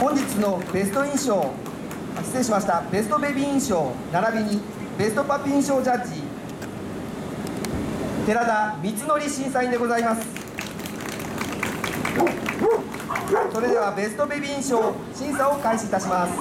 本日のベスト印象、失礼しました、ベストベビー印象並びにベストパピ印象ジャッジ、寺田光則審査員でございます。それではベストベビー印象審査を開始いたします。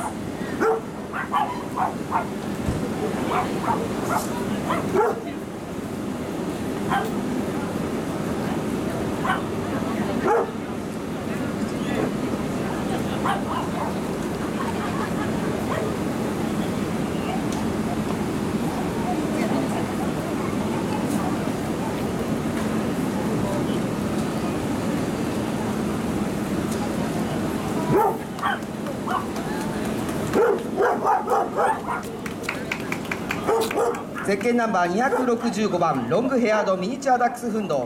ゼッケンナンバー265番ロングヘアードミニチュアダックスフンド。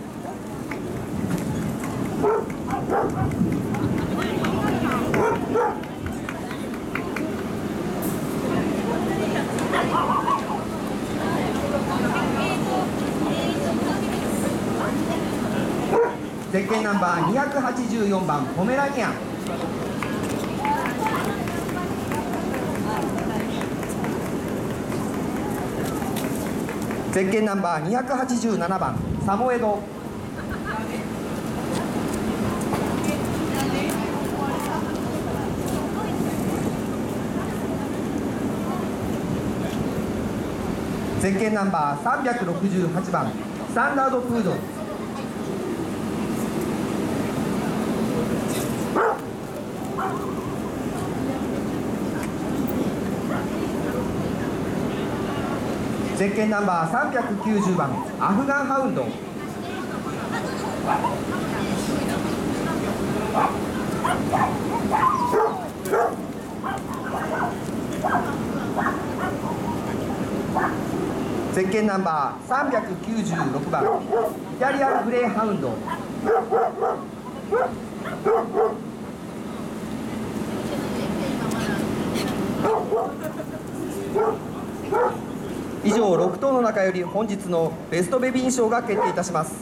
ゼッケンナンバー284番ポメラニアン。ゼッケンナンバー287番サモエド。ゼッケンナンバー368番スタンダードプードル。ゼッケンナンバー390番アフガンハウンド。ゼッケンナンバー396番イタリアングレーハウンド。以上6頭の中より本日のベストベビー印象が決定いたします。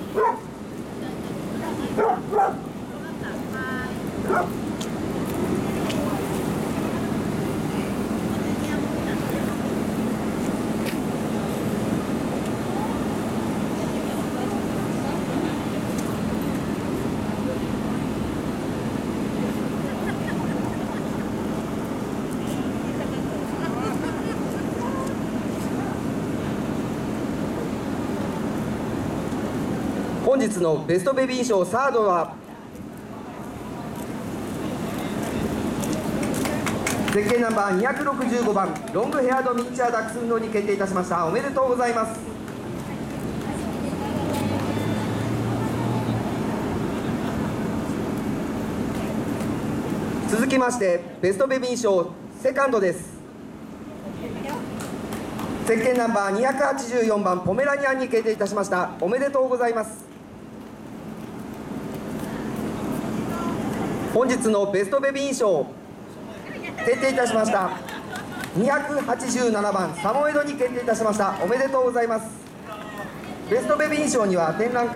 本日のベストベビー賞サードはゼッケンナンバー265番ロングヘアードミニチュアダックスフンドに決定いたしました。おめでとうございます。続きましてベストベビー賞セカンドです。ゼッケンナンバー284番ポメラニアンに決定いたしました。おめでとうございます。本日のベストベビー印象決定いたしました。287番サモエドに決定いたしました。おめでとうございます。ベストベビー印象には展覧会